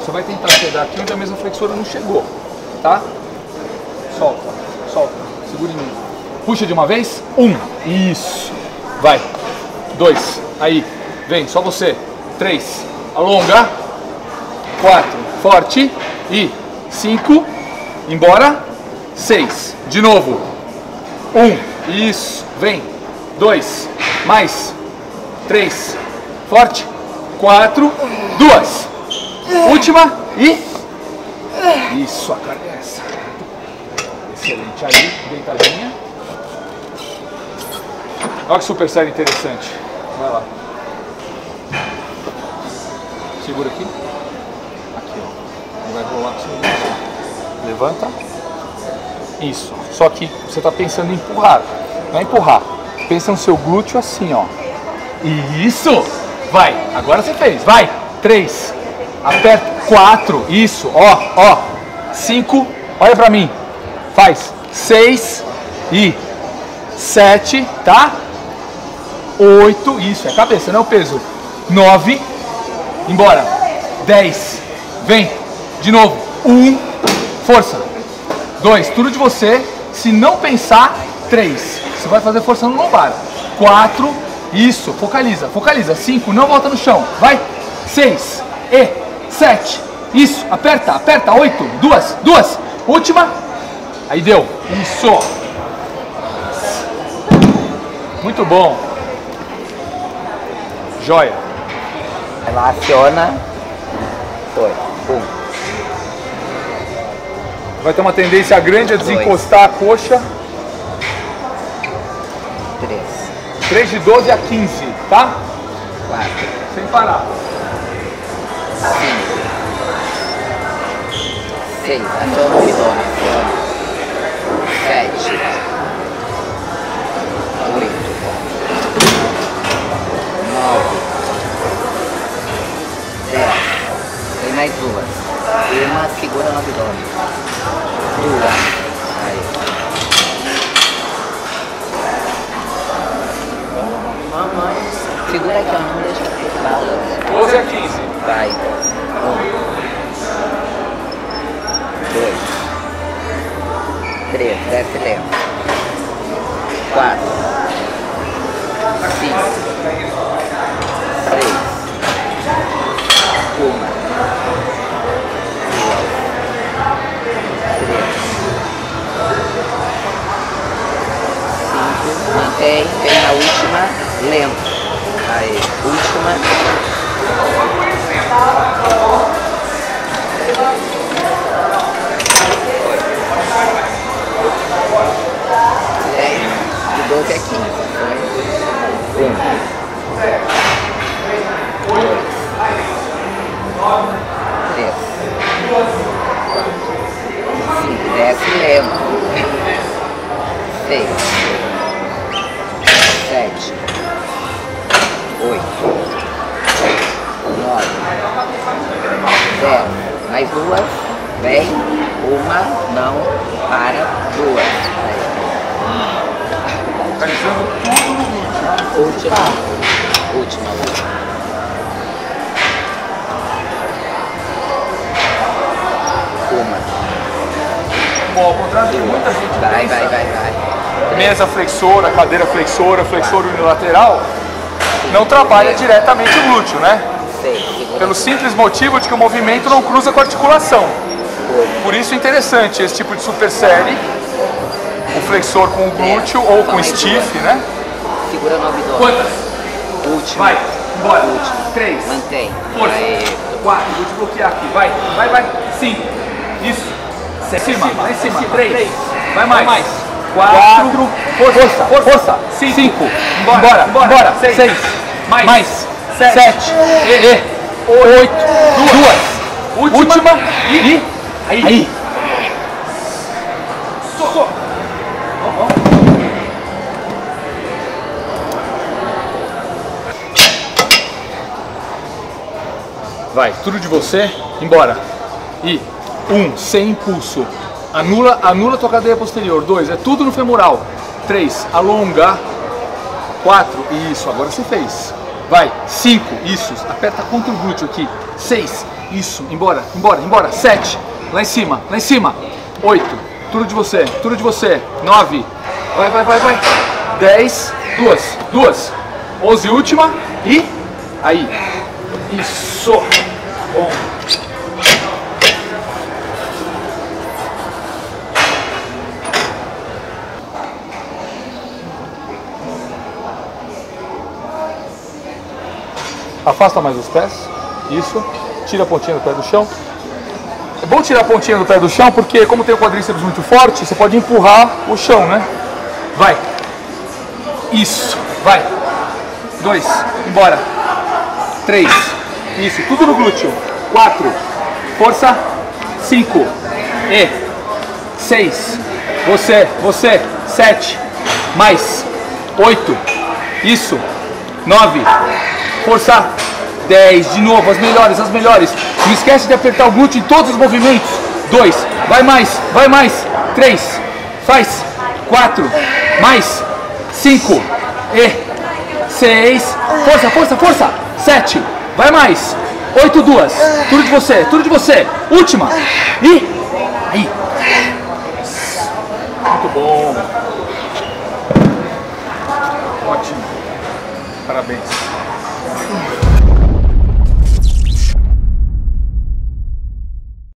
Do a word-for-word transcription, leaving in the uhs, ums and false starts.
Você vai tentar chegar aqui onde a mesa flexora não chegou, tá? Solta, solta, segura em mim. Puxa de uma vez. Um, isso. Vai. Dois, aí. Vem, só você. Três, alonga. Quatro, forte. E cinco, embora. Seis, de novo. Um, isso. Vem. Dois, mais. Três, forte. Quatro, duas. Última e... Isso, a carga é essa. Excelente. Aí, deitadinha. Olha que super série interessante. Vai lá. Segura aqui. Aqui, ó. Vai rolar com você. Levanta. Isso. Só que você está pensando em empurrar. Não é empurrar. Pensa no seu glúteo assim, ó. Isso. Vai. Agora você fez. Vai. Três. Aperta. Quatro. Isso. Ó, ó. Cinco. Olha pra mim. Faz. Seis. E sete. Tá? Oito. Isso. É a cabeça, não é o peso. Nove. Embora. Dez. Vem. De novo. Um. Força. Dois. Tudo de você. Se não pensar. Três. Você vai fazer força no lombar. Quatro. Isso. Focaliza. Focaliza. Cinco. Não volta no chão. Vai. Seis. E. Sete. Isso. Aperta. Aperta. Oito. Duas. Duas. Última. Aí deu. Isso. Muito bom. Joia. Relaciona. Foi. Um. Vai ter uma tendência grande a desencostar a coxa. Três. três de doze a quinze, tá? Quatro. Sem parar. Cinco. Seis. Aciona o abdômen. Sete. Oito. Nove. Dez. Tem mais duas. Uma segura no abdômen. Duas. Aí. Mamãe. Segura aqui, ó. Não deixa eu doze a quinze. Vai. Um. Dois. Três. Desce lento. Quatro. Cinco. Seis. Uma. Mantém, vem a última, lento. Aí, última. Dez, de doze a quinze. Um. Dois. Três. Cinco, desce lento. Seis. Sete, oito, nove, dez, mais duas, vem, uma, não, para, duas, Focalizando tudo no glúteo. última, última, última. Uma. Bom, ao contrário de muita gente Vai, pensa, vai, vai, vai. mesa flexora, cadeira flexora, flexor unilateral, não trabalha diretamente o glúteo, né? Seis, segura. Pelo simples motivo de que o movimento não cruza com a articulação. Por isso é interessante esse tipo de super série, o flexor com o glúteo ou com o stiff, né? Segura no abdômen. Quantas? Última. Vai, embora. Última. Três. Mantém. Força. Aí. Quatro, vou te bloquear aqui. Vai, vai, vai. Cinco. Isso. Lá em cima, lá em cima. Três. Vai mais. Vai mais. Quatro. Força, força. Força. Cinco. Cinco. Embora, embora. embora. Seis. Seis. Mais. Mais. Sete. Sete. E. E. Oito. Duas. Última. Última. E. Aí. Aí. Socorro. Vai, tudo de você, embora. E um, sem impulso. Anula, anula tua cadeia posterior. Dois, é tudo no femoral. Três, alonga. Quatro, isso, agora você fez. Vai, cinco, isso, aperta contra o glúteo aqui. Seis, Isso, embora, embora, embora. Sete. Lá em cima, lá em cima. Oito. Tudo de você, tudo de você. Nove. Vai, vai, vai, vai. Dez. Duas, duas. Onze, última. E aí. Isso. Bom. Afasta mais os pés. Isso. Tira a pontinha do pé do chão. É bom tirar a pontinha do pé do chão porque, como tem o quadríceps muito forte, você pode empurrar o chão, né? Vai. Isso. Vai. Dois. Embora. Três. Isso. Tudo no glúteo. Quatro. Força. Cinco. E. Seis. Você. Você. Sete. Mais. Oito. Isso. Nove. Força. Dez. De novo. As melhores. As melhores. Não esquece de apertar o glúteo em todos os movimentos. Dois. Vai mais. Vai mais. Três. Faz. Quatro. Mais. Cinco. E. Seis. Força, força, força. Sete. Vai mais. Oito, duas. Tudo de você. Tudo de você. Última. E. Aí. Muito bom. Ótimo. Parabéns.